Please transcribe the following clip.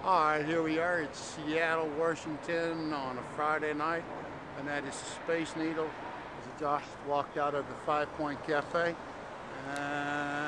Alright, here we are. It's Seattle, Washington on a Friday night, and that is Space Needle. As Josh walked out of the 5 Point Cafe. And